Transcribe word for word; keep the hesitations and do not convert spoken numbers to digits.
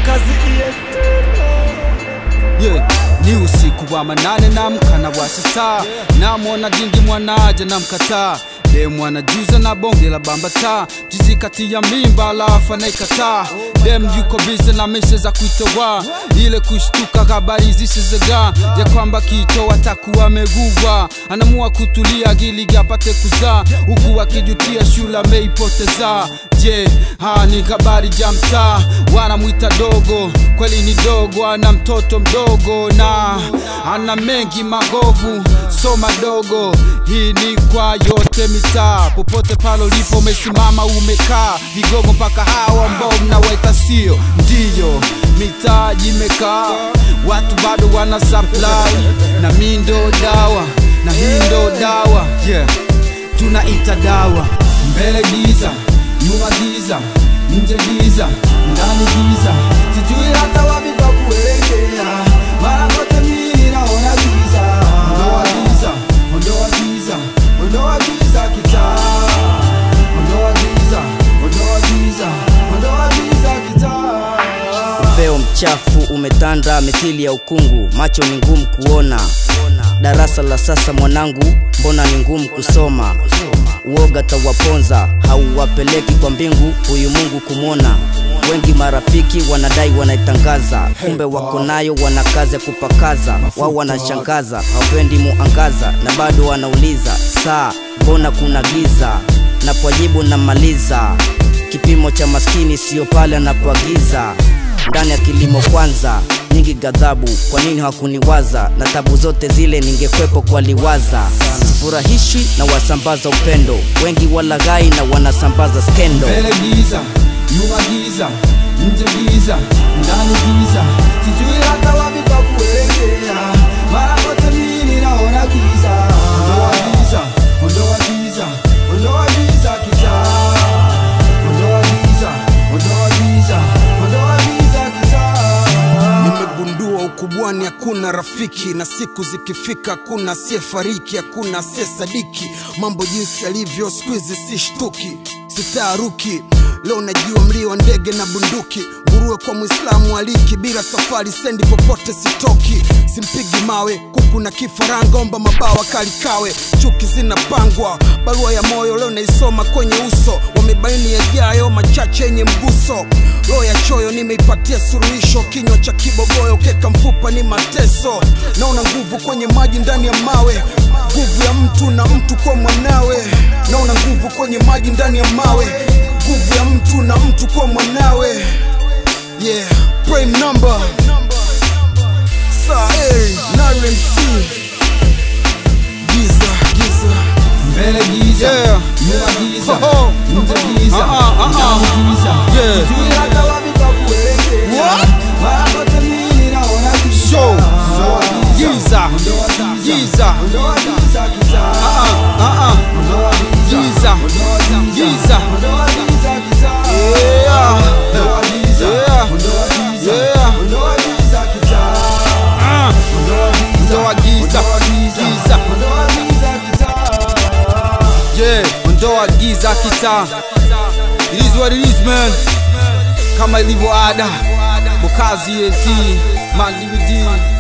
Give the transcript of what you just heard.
kazi iende. Yeah, ni usiku wa manane na mkana wa sita, na mwona dingi mwanaja na mkataa. Dem wanajuza na bonge la bambata, jizi kati ya mimba alafa na ikataa. Dem yuko busy na mesha za kuitowa, ile kushtuka habari zisizega ya kwamba kito watakuwa megugwa. Anamua kutulia gili apate kuzaa, huku akijutia shula meipoteza. Je, haa ni habari jamta, wanamuita dogo, kweli ni dogo, ana mtoto mdogo na ana mengi magovu, so madogo. Hii ni kwa yote mitaa, popote palo lipo umesimama umekaa, vigogo mpaka hawa ambao mnawaita sio ndiyo. Mitaa imekaa, watu bado wana supply, na mindo dawa, na hindo dawa. Yeah, tunaita dawa. Mbele giza, nyuma giza, nje giza, ndani giza, sijui hata wapi pa kuelekea, mara kote mimi naona giza. Ondoa giza, ondoa giza, ondoa giza kitaa. Ondoa giza, ondoa giza, ondoa giza kitaa. Upeo mchafu umetanda mithili ya ukungu, macho ni ngumu kuona. Darasa la sasa mwanangu, mbona ni ngumu kusoma? Uoga tawaponza, hauwapeleki kwa mbingu huyu Mungu kumwona. Wengi marafiki wanadai wanaitangaza, kumbe wako nayo wanakaza kupakaza. Wao wanashangaza, hawapendi muangaza, na bado wanauliza saa mbona kuna giza? Na pojibu na maliza, kipimo cha maskini sio pale anapoagiza. Ndani ya kilimo kwanza, nyingi gadhabu, kwa nini hakuniwaza? Na tabu zote zile ningekwepo kwa liwaza. Sifurahishwi na wasambaza upendo, wengi walaghai na wanasambaza skendo. Mbele giza, nyuma giza, nje giza, ndani giza, sijui hata wapi pa kuelekea, mara kote mimi naona giza. Ondoa giza, ondoa giza, ondoa giza kitaa. Ondoa giza, ondoa giza, ondoa giza kitaa. Nimegundua ukubwani hakuna rafiki, na siku zikifika hakuna asiyefariki, hakuna asiyesadiki. Mambo jinsi yalivyo siku hizi sishtuki, sitaruki. Leo najua mlio wa ndege na bunduki, nguruwe kwa Muislamu aliki, bila safari sendi popote sitoki. Simpigi mawe, kuku na kifaranga, omba mabawa kalikawe. Chuki zinapangwa, barua ya moyo leo naisoma kwenye uso. Wamebaini yajayo machache yenye mguso, roho ya choyo nimeipatia suluhisho. Kinywa cha kibogoyo keka mfupa ni mateso. Naona nguvu kwenye maji ndani ya mawe, nguvu ya mtu na mtu kwa mwanawe. Naona nguvu kwenye maji ndani ya mawe, nguvu ya mtu na mtu kwa mwanawe. Yeah, prime number Saeri, Naren C. Giza, giza. Mbele giza, yeah. Nyuma giza, oh, oh. Nje giza, uh, uh, uh, ndani giza, yeah. Sijui hata wapi pa kuelekea, mara kote mimi naona giza. Show, giza, giza, ondoa giza kitaa. Uh, uh, uh, ondoa giza, giza, ondoa giza kitaa. Yeah, ondoa giza, yeah, ondoa giza, yeah, ondoa giza kitaa. Ondoa giza, giza, ondoa giza kitaa. Yeah, ondoa giza kitaa. It is what it is, man. Kama ilivyo ada, Bokazi N T, Man D V D.